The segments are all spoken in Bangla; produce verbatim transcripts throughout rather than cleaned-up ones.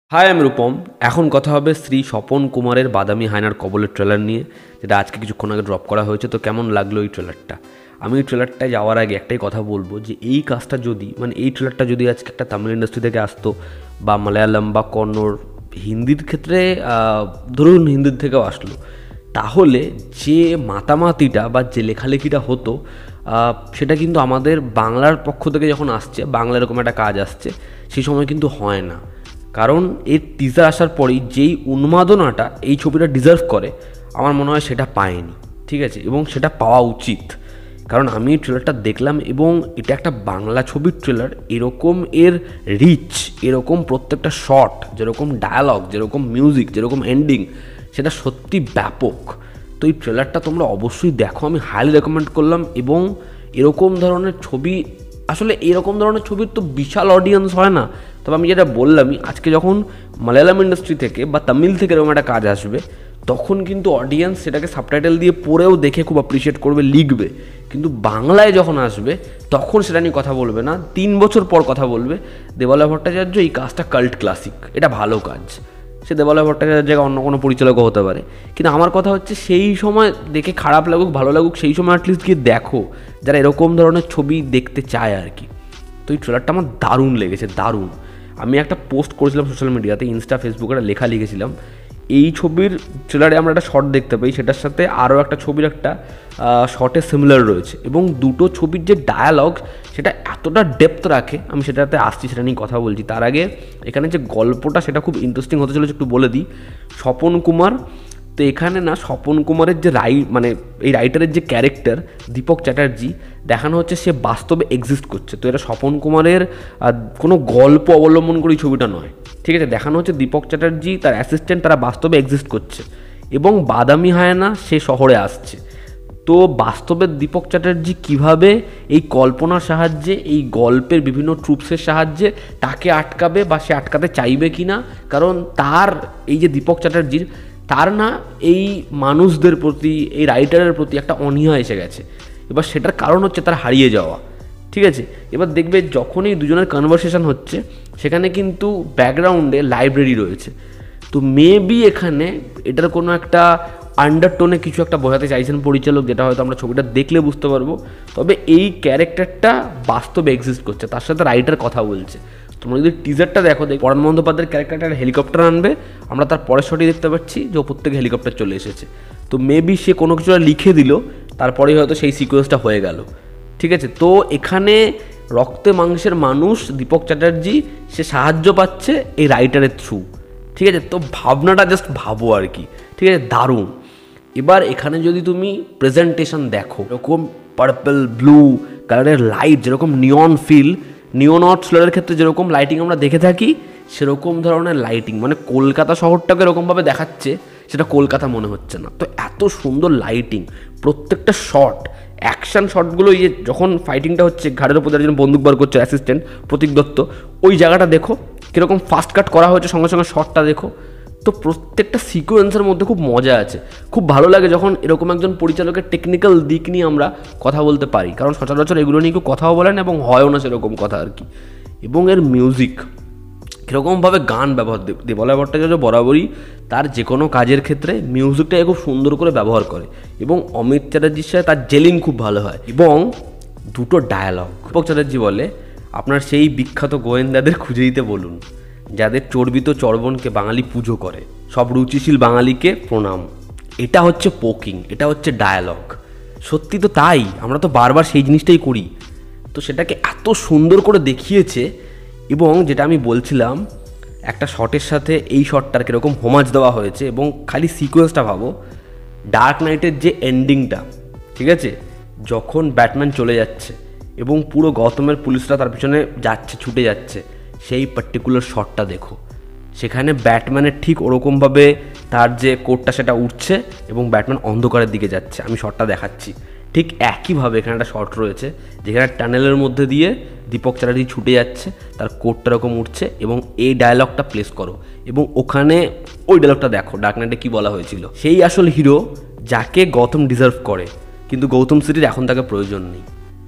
হাই, আমি রূপম। এখন কথা হবে শ্রী স্বপন কুমারের বাদামি হায়নার কবলের ট্রেলার নিয়ে, যেটা আজকে কিছুক্ষণ আগে ড্রপ করা হয়েছে। তো কেমন লাগলো এই ট্রেলারটা? আমি এই ট্রেলারটায় যাওয়ার আগে একটাই কথা বলবো, যে এই কাজটা যদি মানে এই ট্রেলারটা যদি আজকে একটা তামিল ইন্ডাস্ট্রি থেকে আসতো, বা মালায়ালাম বা কন্নড়, হিন্দির ক্ষেত্রে ধরুন হিন্দির থেকেও আসলো, তাহলে যে মাতামাতিটা বা যে লেখালেখিটা হতো, সেটা কিন্তু আমাদের বাংলার পক্ষ থেকে যখন আসছে, বাংলা এরকম একটা কাজ আসছে, সেই সময় কিন্তু হয় না। কারণ এর টিজার আসার পরেই যেই উন্মাদনাটা এই ছবিটা ডিজার্ভ করে, আমার মনে হয় সেটা পায়নি। ঠিক আছে, এবং সেটা পাওয়া উচিত। কারণ আমি এই ট্রেলারটা দেখলাম, এবং এটা একটা বাংলা ছবির ট্রেলার। এরকম এর রিচ, এরকম প্রত্যেকটা শট, যেরকম ডায়ালগ, যেরকম মিউজিক, যেরকম এন্ডিং, সেটা সত্যি ব্যাপক। তো এই ট্রেলারটা তোমরা অবশ্যই দেখো, আমি হাইলি রেকমেন্ড করলাম। এবং এরকম ধরনের ছবি, আসলে এরকম ধরনের ছবির তো বিশাল অডিয়েন্স হয় না। তবে আমি যেটা বললামই, আজকে যখন মালায়ালাম ইন্ডাস্ট্রি থেকে বা তামিল থেকে এরকম একটা কাজ আসবে, তখন কিন্তু অডিয়েন্স সেটাকে সাবটাইটেল দিয়ে পড়েও দেখে খুব অ্যাপ্রিসিয়েট করবে, লিখবে। কিন্তু বাংলায় যখন আসবে, তখন সেটা নিয়ে কথা বলবে না, তিন বছর পর কথা বলবে দেবালয় ভট্টাচার্য এই কাজটা কাল্ট ক্লাসিক, এটা ভালো কাজ। সে দেবালয় ভট্টাচার্যের জায়গায় অন্য কোনো পরিচালকও হতে পারে। কিন্তু আমার কথা হচ্ছে, সেই সময় দেখে খারাপ লাগুক ভালো লাগুক, সেই সময় অ্যাটলিস্ট গিয়ে দেখো, যারা এরকম ধরনের ছবি দেখতে চায় আর কি। তো এই ট্রেলারটা আমার দারুণ লেগেছে, দারুণ। আমি একটা পোস্ট করেছিলাম সোশ্যাল মিডিয়াতে, ইনস্টা, ফেসবুকে একটা লেখা লিখেছিলাম। এই ছবির ট্রেলারে আমরা একটা শর্ট দেখতে পাই, সেটার সাথে আরও একটা ছবির একটা শর্টে সিমিলার রয়েছে, এবং দুটো ছবির যে ডায়ালগ, সেটা এতটা ডেপথ রাখে। আমি সেটাতে আসছি, সেটা নিয়ে কথা বলছি। তার আগে এখানে যে গল্পটা, সেটা খুব ইন্টারেস্টিং হতে চলেছে, একটু বলে দিই। স্বপন কুমার, তো এখানে না স্বপন কুমারের যে রাই মানে এই রাইটারের যে ক্যারেক্টার দীপক চ্যাটার্জি, দেখানো হচ্ছে সে বাস্তবে এক্সিস্ট করছে। তো এটা স্বপন কুমারের কোনো গল্প অবলম্বন করে এই ছবিটা নয়। ঠিক আছে, দেখানো হচ্ছে দীপক চ্যাটার্জি, তার অ্যাসিস্ট্যান্ট, তারা বাস্তবে এক্সিস্ট করছে, এবং বাদামি হায়না সে শহরে আসছে। তো বাস্তবে দীপক চ্যাটার্জি কিভাবে এই কল্পনার সাহায্যে, এই গল্পের বিভিন্ন ট্রুপসের সাহায্যে তাকে আটকাবে, বা সে আটকাতে চাইবে কি না। কারণ তার এই যে দীপক চ্যাটার্জির, তার না এই মানুষদের প্রতি, এই রাইটারের প্রতি একটা অনীহা এসে গেছে। এবার সেটার কারণ হচ্ছে তার হারিয়ে যাওয়া। ঠিক আছে, এবার দেখবে যখনই দুজনের কনভারসেশন হচ্ছে, সেখানে কিন্তু ব্যাকগ্রাউন্ডে লাইব্রেরি রয়েছে। তো মেবি এখানে এটার কোনো একটা আন্ডারটোনে কিছু একটা বোঝাতে চাইছেন পরিচালক, যেটা হয়তো আমরা ছবিটা দেখলে বুঝতে পারবো। তবে এই ক্যারেক্টারটা বাস্তবে এক্সিস্ট করছে, তার সাথে রাইটার কথা বলছে। তোমরা যদি টিজারটা দেখো, দেখ পরাণ বন্দ্যোপাধ্যায়ের ক্যারেক্টারটা হেলিকপ্টার আনবে, আমরা তার পরের শটই দেখতে পাচ্ছি যে ওপর থেকে হেলিকপ্টার চলে এসেছে। তো মেবি সে কোনো কিছুটা লিখে দিল, তারপরেই হয়তো সেই সিকোয়েন্সটা হয়ে গেল। ঠিক আছে, তো এখানে রক্তে মাংসের মানুষ দীপক চ্যাটার্জি, সে সাহায্য পাচ্ছে এই রাইটারের থ্রু। ঠিক আছে, তো ভাবনাটা জাস্ট ভাবো আর কি। ঠিক আছে, দারুণ। এবার এখানে যদি তুমি প্রেজেন্টেশন দেখো, এরকম পার্পল ব্লু কালারের লাইট, যেরকম নিয়ন ফিল, নিয়ন আর্ট স্লোরের ক্ষেত্রে যেরকম লাইটিং আমরা দেখে থাকি, সেরকম ধরনের লাইটিং, মানে কলকাতা শহরটাকে এরকমভাবে দেখাচ্ছে, সেটা কলকাতা মনে হচ্ছে না। তো এত সুন্দর লাইটিং, প্রত্যেকটা শট, অ্যাকশান শটগুলো, এই যে যখন ফাইটিংটা হচ্ছে, ঘাড়ের উপর একজন বন্দুক বার করছে অ্যাসিস্ট্যান্ট প্রতীক দত্ত, ওই জায়গাটা দেখো কীরকম ফাস্ট কাট করা হয়েছে, সঙ্গে সঙ্গে শটটা দেখো। তো প্রত্যেকটা সিকোয়েন্সের মধ্যে খুব মজা আছে। খুব ভালো লাগে যখন এরকম একজন পরিচালকের টেকনিক্যাল দিক নিয়ে আমরা কথা বলতে পারি, কারণ সচরাচর এগুলো নিয়ে কেউ কথাও বলেন এবং হয়ও না সেরকম কথা আর কি। এবং এর মিউজিক, কীরকমভাবে গান ব্যবহার, দেবালয় ভট্টাচার্য বরাবরই তার যে কোনো কাজের ক্ষেত্রে মিউজিকটাকে খুব সুন্দর করে ব্যবহার করে, এবং অমিত চ্যাটার্জির সাথে তার জেলিং খুব ভালো হয়। এবং দুটো ডায়ালগ, দীপক চ্যাটার্জি বলে, আপনার সেই বিখ্যাত গোয়েন্দাদের খুঁজে দিতে বলুন, যাদের চর্বিত চর্বণকে বাঙালি পুজো করে, সব রুচিশীল বাঙালিকে প্রণাম। এটা হচ্ছে পোকিং, এটা হচ্ছে ডায়ালগ। সত্যি তো তাই, আমরা তো বারবার সেই জিনিসটাই করি। তো সেটাকে এত সুন্দর করে দেখিয়েছে। এবং যেটা আমি বলছিলাম, একটা শটের সাথে এই শটটার কীরকম হোমাজ দেওয়া হয়েছে, এবং খালি সিকোয়েন্সটা ভাবো, ডার্ক নাইটের যে এন্ডিংটা, ঠিক আছে, যখন ব্যাটম্যান চলে যাচ্ছে এবং পুরো গৌতমের পুলিশরা তার পিছনে যাচ্ছে, ছুটে যাচ্ছে, সেই পার্টিকুলার শটটা দেখো। সেখানে ব্যাটম্যানের ঠিক ওরকমভাবে তার যে কোটটা সেটা উঠছে, এবং ব্যাটম্যান অন্ধকারের দিকে যাচ্ছে। আমি শটটা দেখাচ্ছি, ঠিক একইভাবে এখানে একটা শট রয়েছে, যেখানে টানেলের মধ্যে দিয়ে দীপক চ্যাটার্জি ছুটে যাচ্ছে, তার কোটটা এরকম উঠছে, এবং এই ডায়লগটা প্লেস করো, এবং ওখানে ওই ডায়লগটা দেখো ডার্ক নাইটে কী বলা হয়েছিল। সেই আসল হিরো, যাকে গৌতম ডিজার্ভ করে, কিন্তু গৌতম সিটির এখন তাকে প্রয়োজন নেই।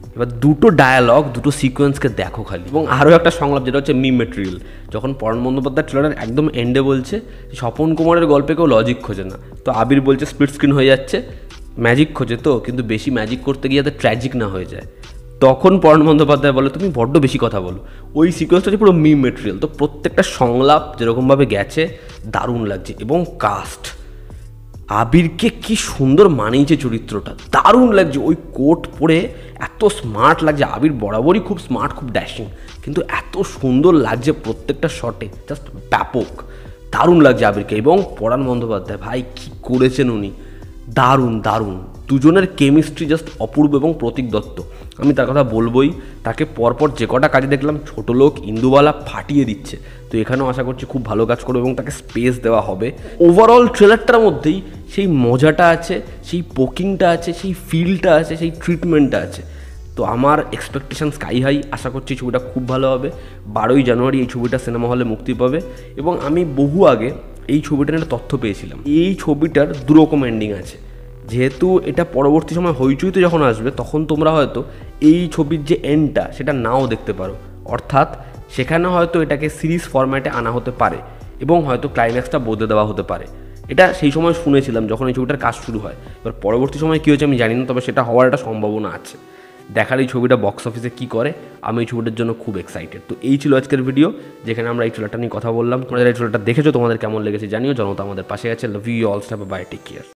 এবার দুটো ডায়ালগ, দুটো সিকোয়েন্সকে দেখো খালি। এবং আরও একটা সংলাপ যেটা হচ্ছে মি মেটেরিয়াল, যখন পরাণ বন্দ্যোপাধ্যায় ট্রেলারের একদম এন্ডে বলছে স্বপন কুমারের গল্পে কেউ লজিক খোঁজে না, তো আবির বলছে স্প্লিট স্ক্রিন হয়ে যাচ্ছে, ম্যাজিক খোঁজে তো, কিন্তু বেশি ম্যাজিক করতে গিয়ে যাতে ট্র্যাজিক না হয়ে যায়। তখন পরাণ বন্দ্যোপাধ্যায় বলে তুমি বড্ড বেশি কথা বলো। ওই সিকোয়েন্সটা হচ্ছে পুরো মি মেটেরিয়াল। তো প্রত্যেকটা সংলাপ যেরকমভাবে গেছে দারুণ লাগছে। এবং কাস্ট, আবিরকে কি সুন্দর মানিয়েছে চরিত্রটা, দারুণ লাগছে। ওই কোট পরে এত স্মার্ট লাগছে। আবির বরাবরই খুব স্মার্ট, খুব ড্যাশিং, কিন্তু এত সুন্দর লাগছে প্রত্যেকটা শটে, জাস্ট ব্যাপক, দারুণ লাগছে আবিরকে। এবং পরাণ বন্দ্যোপাধ্যায় ভাই কী করেছেন উনি, দারুণ দারুণ। দুজনের কেমিস্ট্রি জাস্ট অপূর্ব। এবং প্রতীক দত্ত, আমি তার কথা বলবোই, তাকে পরপর যে কটা কাজে দেখলাম ছোটলোক, ইন্দুবালা ফাটিয়ে দিচ্ছে। তো এখানেও আশা করছি খুব ভালো কাজ করবে এবং তাকে স্পেস দেওয়া হবে। ওভারঅল ট্রেলারটার মধ্যেই সেই মজাটা আছে, সেই পোকিংটা আছে, সেই ফিলটা আছে, সেই ট্রিটমেন্টটা আছে। তো আমার এক্সপেকটেশন স্কাই হাই। আশা করছি ছবিটা খুব ভালো হবে। বারোই জানুয়ারি এই ছবিটা সিনেমা হলে মুক্তি পাবে। এবং আমি বহু আগে এই ছবিটার একটা তথ্য পেয়েছিলাম, এই ছবিটার দুরকম এন্ডিং আছে। যেহেতু এটা পরবর্তী সময় হইচইতে যখন আসবে, তখন তোমরা হয়তো এই ছবির যে এন্ডটা সেটা নাও দেখতে পারো। অর্থাৎ সেখানে হয়তো এটাকে সিরিজ ফরম্যাটে আনা হতে পারে এবং হয়তো ক্লাইম্যাক্সটা বদলে দেওয়া হতে পারে। এটা সেই সময় শুনেছিলাম যখন এই ছবিটার কাজ শুরু হয়। এবার পরবর্তী সময় কী হয়েছে আমি জানি না, তবে সেটা হওয়ার একটা সম্ভাবনা আছে। দেখার এই ছবিটা বক্স অফিসে কী করে, আমি এই ছবিটার জন্য খুব এক্সাইটেড। তো এই ছিল আজকের ভিডিও, যেখানে আমরা এই ট্রেলারটা নিয়ে কথা বললাম। তোমরা যারা এই ট্রেলারটা দেখেছো তোমাদের কেমন লেগেছে জানিও। জনতা আমাদের পাশে আছে। Love you all, stop by, take care.